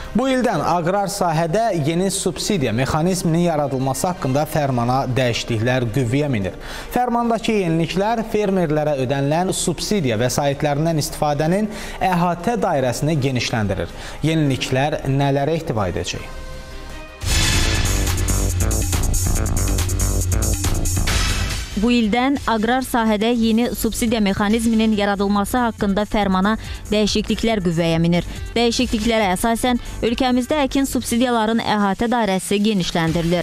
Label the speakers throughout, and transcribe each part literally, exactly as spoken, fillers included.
Speaker 1: Bu ildən aqrar sahədə yeni subsidiya mexanizminin yaradılması haqqında fərmana dəyişikliklər qüvvəyə minir. Fərmandakı yeniliklər fermerlərə ödənilən subsidiya vəsaitlərindən istifadənin əhatə dairəsini genişləndirir. Yeniliklər nələrə ehtiva edəcək?
Speaker 2: Bu ildən aqrar sahədə yeni subsidiya mexanizminin yaradılması haqqında fərmana dəyişikliklər qüvvəyə minir. Dəyişikliklərə əsasən ölkəmizdə əkin subsidiyaların əhatə dairəsi genişləndirilir.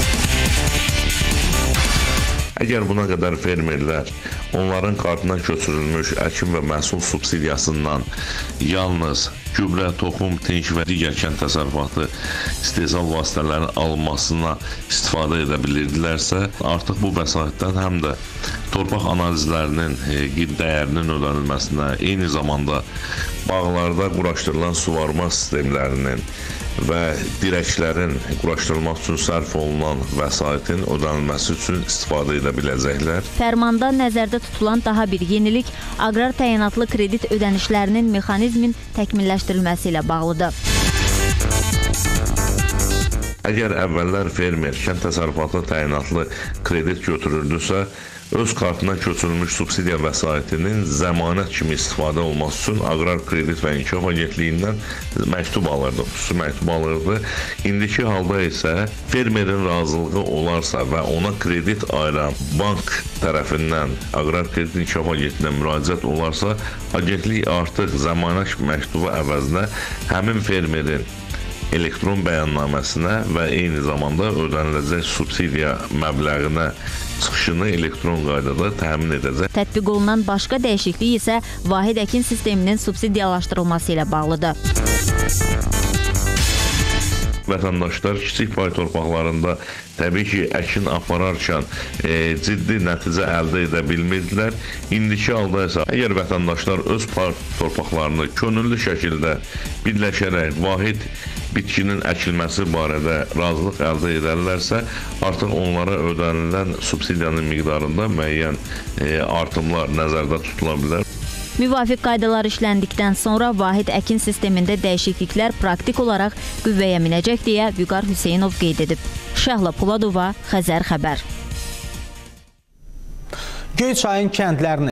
Speaker 3: Əgər buna qədər fermerlər onların kartına köçürülmüş əkin və məhsul subsidiyasından yalnız gübrə, toxum, tinş və digər kənd təsərrüfatı istehsal vasitələrinin alınmasına istifadə edə bilirdilərsə, artıq bu vəsaitdən həm də torpaq analizlərinin dəyərinin ödənilməsinə, eyni zamanda bağlarda quraşdırılan suvarma sistemlərinin və dirəklərin quraşdırılmaq üçün sərf olunan vəsaitin ödənilməsi üçün istifadə edə biləcəklər.
Speaker 2: Fərmanda nəzərdə tutulan daha bir yenilik aqrar təyinatlı kredit ödənişlərinin mexanizmin təkmilləşdirilməsi ilə bağlıdır.
Speaker 3: Əgər əvvəllər fermer kənd təsərrüfatı təyinatlı kredit götürürdüsə, öz kartına köçürülmüş subsidiya vəsaitinin zəmanət kimi istifadə olması üçün Aqrar Kredit və İnkişaf Agentliyindən məktub alırdı, xüsusi məktub alırdı. İndiki halda isə fermerin razılığı olarsa və ona kredit ayıran bank tərəfindən Aqrar Kredit İnkişaf Agentliyindən müraciət olarsa, agentlik artıq zəmanət məktubu əvəzinə həmin fermerin elektron bəyannaməsinə və eyni zamanda ödəniləcək subsidiya məbləğinə çıxışını elektron qaydada təmin edəcək.
Speaker 2: Tətbiq olunan başqa dəyişiklik isə vahid əkin sisteminin subsidiyalaşdırılması ilə bağlıdır.
Speaker 3: Vətəndaşlar kiçik pay torpaqlarında təbii ki, əkin apararkən e, ciddi nəticə əldə edə bilmirdilər. İndiki halda isə əgər vətəndaşlar öz pay torpaqlarını könüllü şəkildə birləşərək vahid bitkinin əkilməsi barədə razılıq əldə edərlərsə, artıq onlara ödənilən subsidiyanın miqdarında müəyyən e, artımlar nəzərdə tutula bilər.
Speaker 2: Müvafiq qaydalar işləndikdən sonra vahid əkin sistemində dəyişikliklər praktik olaraq qüvvəyə minəcək deyə Vüqar Hüseynov qeyd edib. Şəhla Puladova, Xəzər xəbər.
Speaker 1: Göyçayın kəndlərini